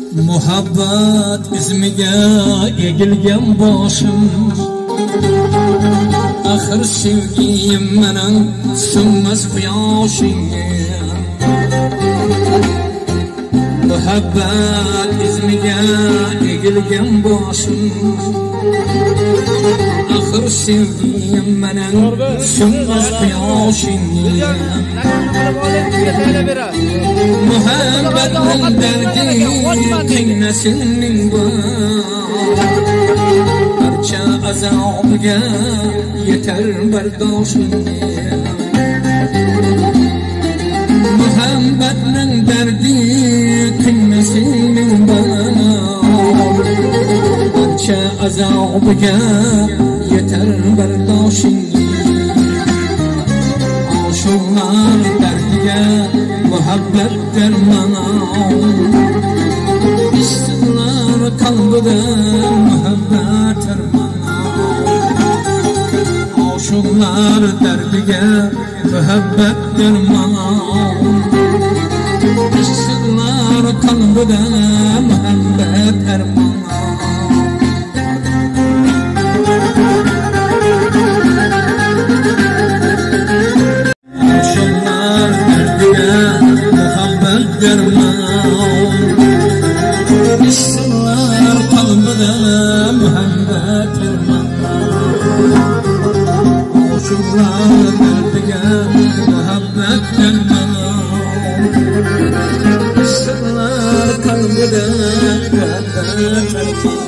Muhabbat izmiga egilgan boshim, axir sevgim mening so'nmas quyoshingga. Muhabbat izmiga egilgan boshim, axir sevgim mening so'nmas quyoshingga. Muhabbatning dardi qiynasinning barcha azobga yetar bardoshingga. Muhabbatning dardi qiynasinning barcha azobga yetar bardoshingga. Oşuqlar dardiga muhabbat dermanam, ishqlar qalbida muhabbat dermanam. Oşuqlar dardiga muhabbat dermanam, ishqlar qalbida muhabbat dermanam. Işıklar kalbide muhabbet dermanam, oşuklar derdige muhabbet dermanam. Işıklar kalbide muhabbet dermanam.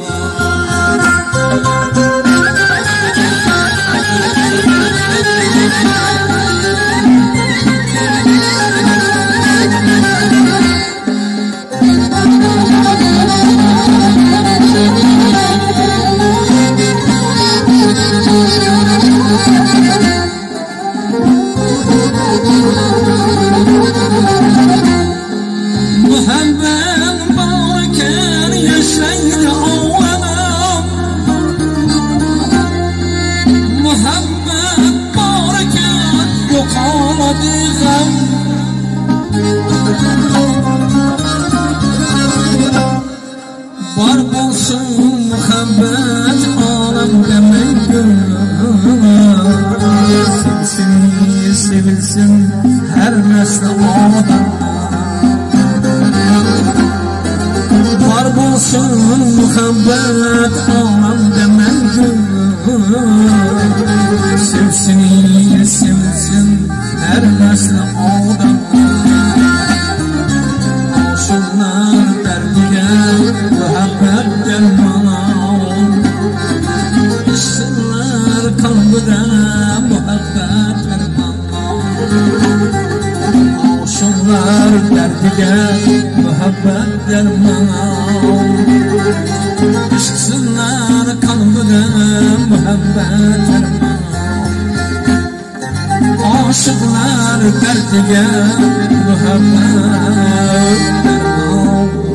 Var olsun muhabbet alemde mengül, sevsin sevilsin her nesli adam. Var olsun muhabbet alemde mengül, sevsin sevilsin her nesli adam. Oşuklar derdige muhabbet dermanam, işıklar kalbide muhabbet dermanam. Oşuklar derdige muhabbet dermanam, işıklar kalbide muhabbet dermanam. Aşıklar derdige muhabbet dermanam.